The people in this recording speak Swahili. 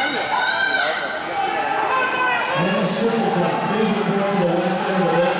Men's triple jump. Please report to the west end of the